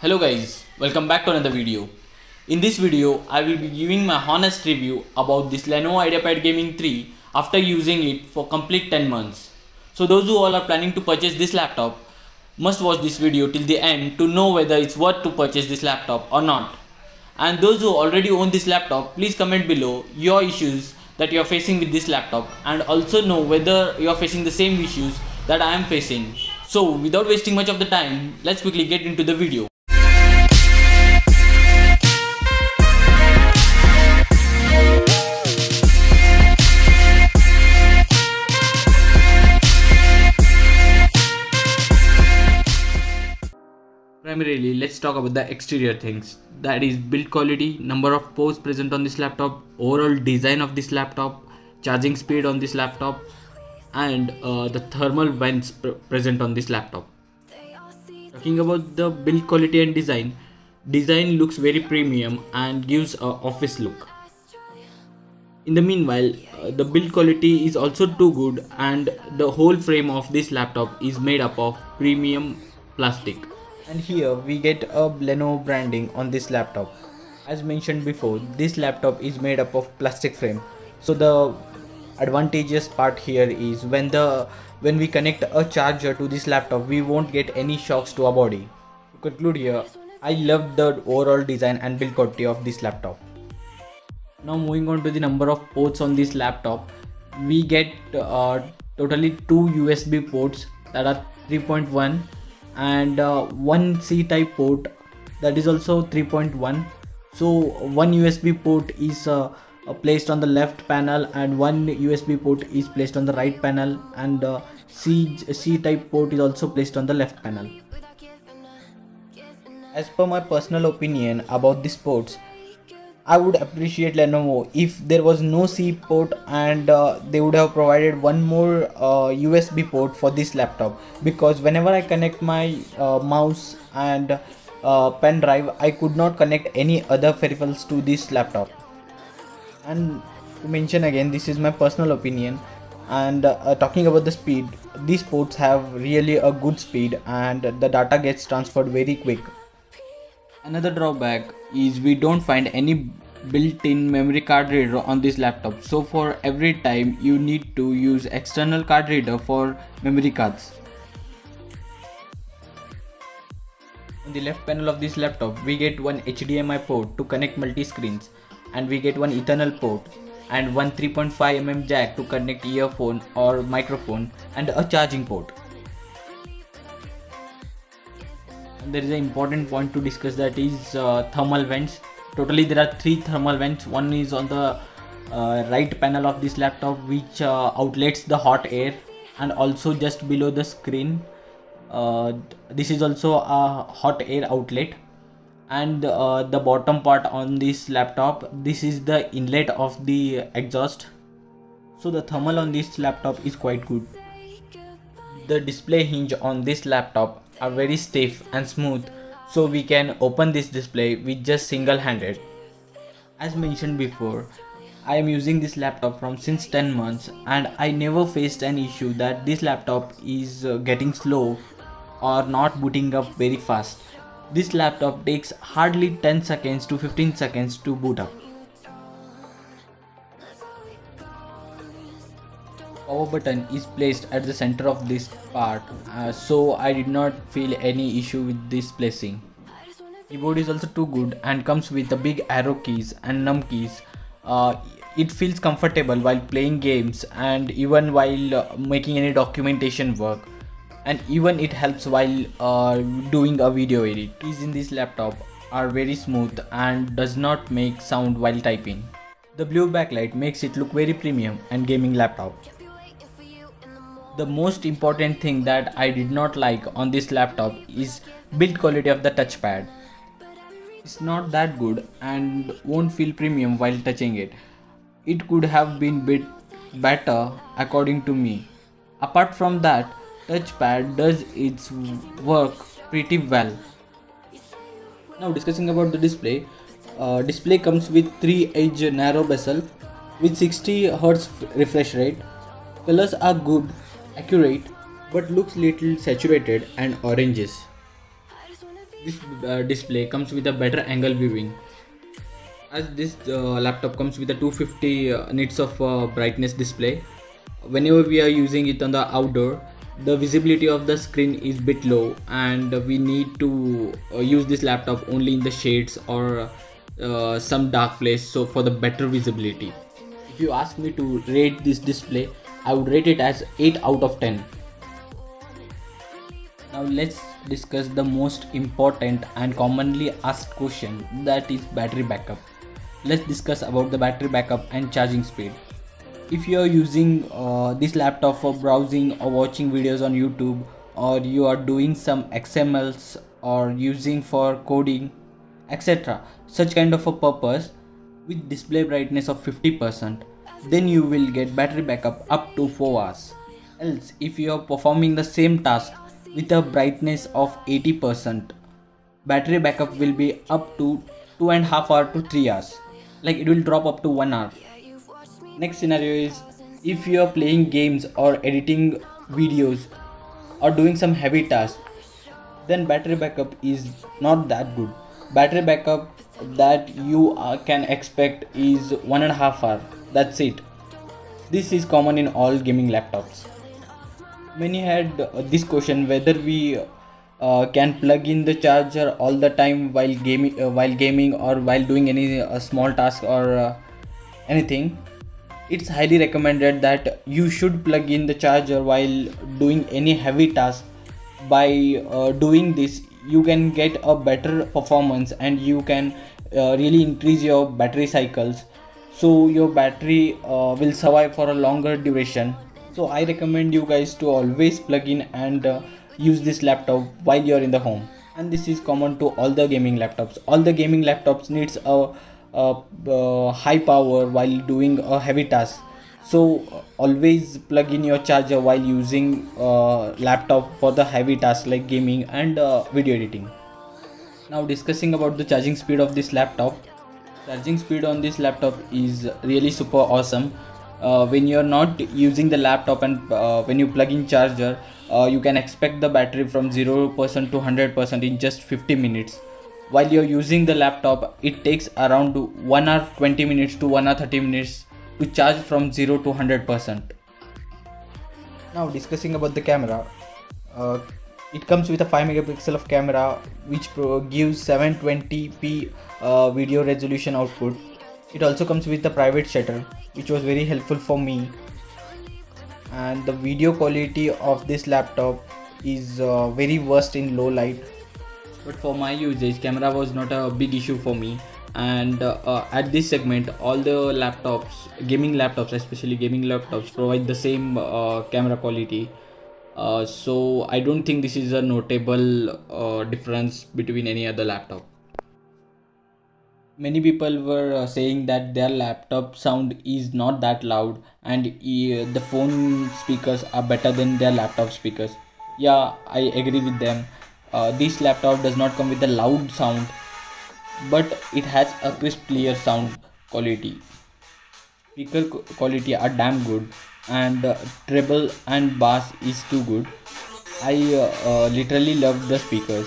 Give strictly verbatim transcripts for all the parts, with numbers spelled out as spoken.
Hello guys, welcome back to another video. In this video, I will be giving my honest review about this Lenovo IdeaPad Gaming three after using it for complete ten months. So those who all are planning to purchase this laptop must watch this video till the end to know whether it's worth to purchase this laptop or not. And those who already own this laptop, please comment below your issues that you are facing with this laptop and also know whether you are facing the same issues that I am facing. So without wasting much of the time, let's quickly get into the video. Primarily, let's talk about the exterior things, that is build quality, number of ports present on this laptop, overall design of this laptop, charging speed on this laptop, and uh, the thermal vents pr present on this laptop. Talking about the build quality and design, design looks very premium and gives a office look. In the meanwhile, uh, the build quality is also too good, and the whole frame of this laptop is made up of premium plastic. And here we get a Lenovo branding on this laptop. As mentioned before, this laptop is made up of plastic frame. So the advantageous part here is when the when we connect a charger to this laptop, we won't get any shocks to our body. To conclude here, I love the overall design and build quality of this laptop. Now moving on to the number of ports on this laptop, we get uh, totally two U S B ports that are three point one and uh, one C type port that is also three point one. So one U S B port is uh, uh, placed on the left panel and one U S B port is placed on the right panel, and uh, C, C type port is also placed on the left panel. As per my personal opinion about these ports, I would appreciate Lenovo if there was no C port and uh, they would have provided one more uh, U S B port for this laptop, because whenever I connect my uh, mouse and uh, pen drive, I could not connect any other peripherals to this laptop. And to mention again, this is my personal opinion, and uh, talking about the speed, these ports have really a good speed and the data gets transferred very quick. Another drawback is we don't find any built-in memory card reader on this laptop, so for every time you need to use external card reader for memory cards. On the left panel of this laptop, we get one H D M I port to connect multi-screens, and we get one Ethernet port and one three point five millimeter jack to connect earphone or microphone, and a charging port. There is an important point to discuss, that is uh, thermal vents. Totally there are three thermal vents. One is on the uh, right panel of this laptop, which uh, outlets the hot air, and also just below the screen uh, this is also a hot air outlet. And uh, the bottom part on this laptop, this is the inlet of the exhaust. So the thermal on this laptop is quite good. The display hinge on this laptop are very stiff and smooth, so we can open this display with just single handed. As mentioned before, I am using this laptop from since ten months and I never faced an issue that this laptop is uh, getting slow or not booting up very fast. This laptop takes hardly ten seconds to fifteen seconds to boot up. Power button is placed at the center of this part, uh, so I did not feel any issue with this placing. Keyboard is also too good and comes with the big arrow keys and num keys. Uh, it feels comfortable while playing games and even while uh, making any documentation work, and even it helps while uh, doing a video edit. Keys in this laptop are very smooth and does not make sound while typing. The blue backlight makes it look very premium and gaming laptop. The most important thing that I did not like on this laptop is build quality of the touchpad. It's not that good and won't feel premium while touching it. It could have been bit better according to me. Apart from that, touchpad does its work pretty well. Now discussing about the display. Uh, display comes with three edge narrow bezel with sixty hertz refresh rate. Colors are good, accurate, but looks little saturated and oranges. This uh, display comes with a better angle viewing, as this uh, laptop comes with a two hundred fifty uh, nits of uh, brightness display. Whenever we are using it on the outdoor, the visibility of the screen is bit low, and we need to uh, use this laptop only in the shades or uh, some dark place, so for the better visibility. If you ask me to rate this display, I would rate it as eight out of ten. Now let's discuss the most important and commonly asked question, that is battery backup. Let's discuss about the battery backup and charging speed. If you are using uh, this laptop for browsing or watching videos on YouTube, or you are doing some X M Ls or using for coding, etc., such kind of a purpose, with display brightness of fifty percent, then you will get battery backup up to four hours. Else, if you are performing the same task with a brightness of eighty percent, battery backup will be up to two and a half hour to three hours. Like, it will drop up to one hour. Next scenario is, if you are playing games or editing videos or doing some heavy tasks, then battery backup is not that good. Battery backup that you uh, can expect is one and a half hour. That's it. This is common in all gaming laptops. Many had uh, this question, whether we uh, can plug in the charger all the time while gaming, uh, while gaming or while doing any uh, small task or uh, anything. It's highly recommended that you should plug in the charger while doing any heavy task. By uh, doing this, you can get a better performance, and you can uh, really increase your battery cycles, so your battery uh, will survive for a longer duration. So I recommend you guys to always plug in and uh, use this laptop while you're in the home. And this is common to all the gaming laptops. All the gaming laptops needs a uh, uh, high power while doing a heavy task, so uh, always plug in your charger while using uh, laptop for the heavy tasks like gaming and uh, video editing. Now discussing about the charging speed of this laptop. Charging speed on this laptop is really super awesome. Uh, when you're not using the laptop and uh, when you plug in charger, uh, you can expect the battery from zero percent to one hundred percent in just fifty minutes. While you're using the laptop, it takes around one hour twenty minutes to one hour thirty minutes to charge from zero to one hundred percent. Now discussing about the camera. Uh, it comes with a five megapixel of camera, which pro gives seven twenty p uh, video resolution output. It also comes with a private shutter, which was very helpful for me. And the video quality of this laptop is uh, very worst in low light. But for my usage, camera was not a big issue for me. And uh, uh, at this segment, all the laptops, gaming laptops, especially gaming laptops, provide the same uh, camera quality. Uh, so I don't think this is a notable uh, difference between any other laptop. Many people were uh, saying that their laptop sound is not that loud, and uh, the phone speakers are better than their laptop speakers. Yeah, I agree with them. Uh, this laptop does not come with a loud sound, but it has a crisp, clear sound quality. Speaker quality are damn good, and uh, treble and bass is too good. I uh, uh, literally love the speakers.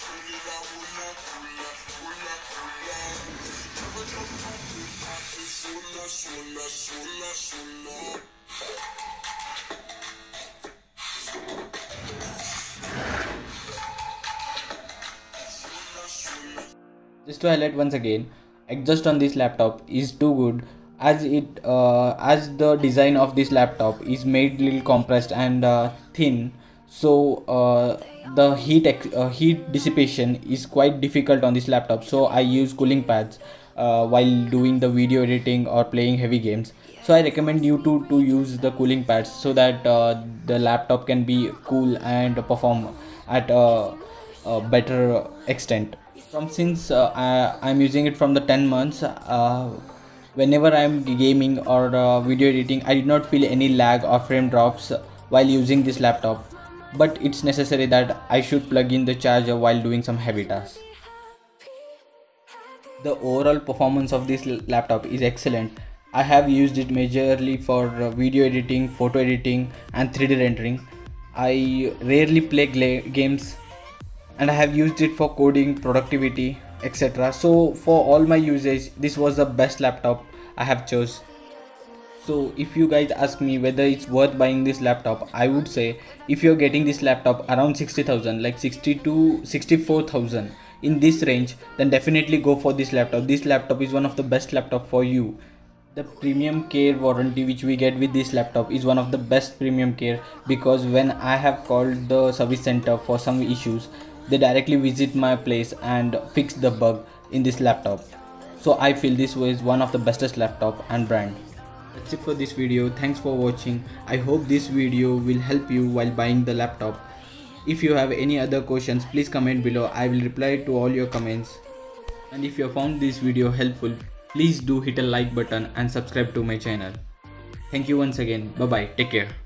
Just to highlight once again, exhaust on this laptop is too good, as it uh, as the design of this laptop is made little compressed and uh, thin, so uh, the heat uh, heat dissipation is quite difficult on this laptop. So I use cooling pads uh, while doing the video editing or playing heavy games. So I recommend you to to use the cooling pads, so that uh, the laptop can be cool and perform at a, a better extent. From since uh, I, I'm using it from the ten months, uh, whenever I'm gaming or uh, video editing, I did not feel any lag or frame drops while using this laptop. But it's necessary that I should plug in the charger while doing some heavy tasks. The overall performance of this laptop is excellent. I have used it majorly for uh, video editing, photo editing and three D rendering. I rarely play games and I have used it for coding, productivity, etc. So for all my usage, this was the best laptop I have chose. So if you guys ask me whether it's worth buying this laptop, I would say if you're getting this laptop around sixty thousand, like sixty to sixty-four thousand, in this range, then definitely go for this laptop. This laptop is one of the best laptop for you. The premium care warranty which we get with this laptop is one of the best premium care, because when I have called the service center for some issues, they directly visit my place and fix the bug in this laptop. So I feel this was one of the bestest laptop and brand. That's it for this video. Thanks for watching. I hope this video will help you while buying the laptop. If you have any other questions, please comment below. I will reply to all your comments. And if you found this video helpful, please do hit a like button and subscribe to my channel. Thank you once again. Bye bye. Take care.